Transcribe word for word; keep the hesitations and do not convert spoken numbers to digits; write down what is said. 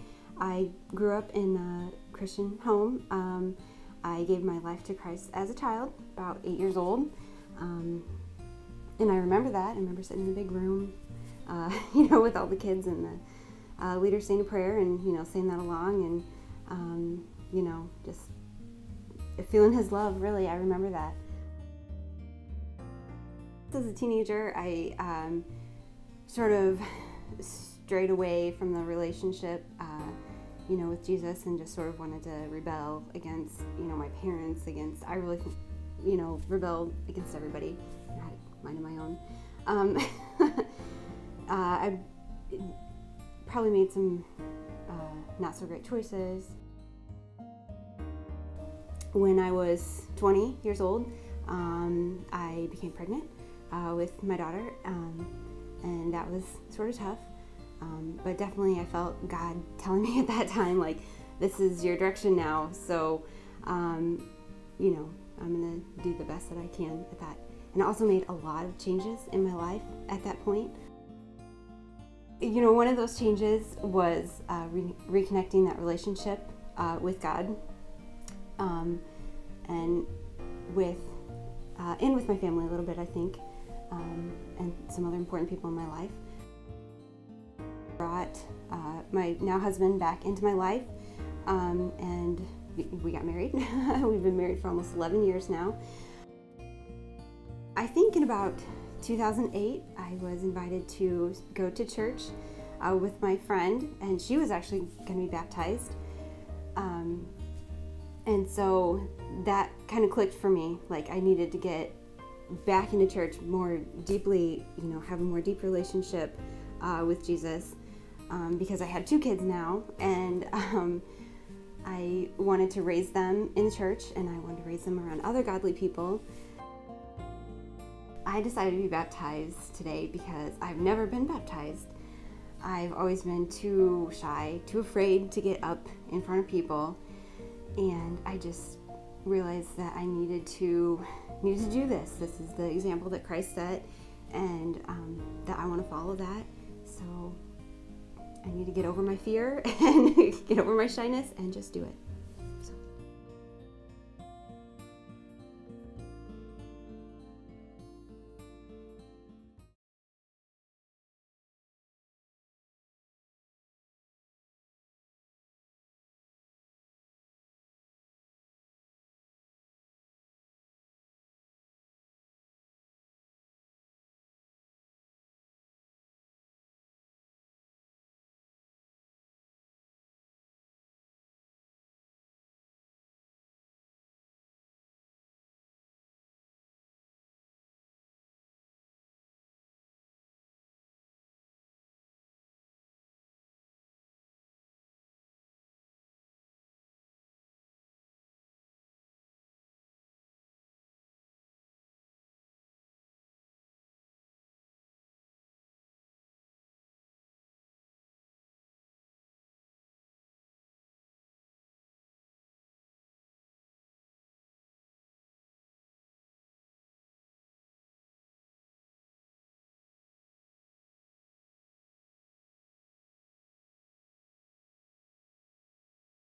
I grew up in a Christian home. Um, I gave my life to Christ as a child, about eight years old. Um, and I remember that. I remember sitting in the big room, uh, you know, with all the kids and the uh, leader saying a prayer and, you know, saying that along and, um, you know, just feeling his love, really. I remember that. As a teenager, I um, sort of strayed away from the relationship, uh, you know, with Jesus, and just sort of wanted to rebel against, you know, my parents, against, I really, you know, rebelled against everybody. I had a mind of my own. Um, uh, I probably made some uh, not so great choices. When I was twenty years old, um, I became pregnant uh, with my daughter, um, and that was sort of tough. Um, but definitely I felt God telling me at that time, like, this is your direction now. So, um, you know, I'm going to do the best that I can at that. And I also made a lot of changes in my life at that point. You know, one of those changes was uh, re reconnecting that relationship uh, with God, um, and with, uh, and with my family a little bit, I think, um, and some other important people in my life. Brought uh, my now husband back into my life, um, and we got married. We've been married for almost eleven years now. I think in about two thousand eight, I was invited to go to church uh, with my friend, and she was actually going to be baptized. Um, and so that kind of clicked for me. Like, I needed to get back into church more deeply, you know, have a more deep relationship uh, with Jesus. Um, because I had two kids now, and um, I wanted to raise them in the church, and I wanted to raise them around other godly people. I decided to be baptized today because I've never been baptized. I've always been too shy, too afraid to get up in front of people, and I just realized that I needed to needed to do this. This is the example that Christ set, and um, that I want to follow that. So I need to get over my fear and get over my shyness and just do it.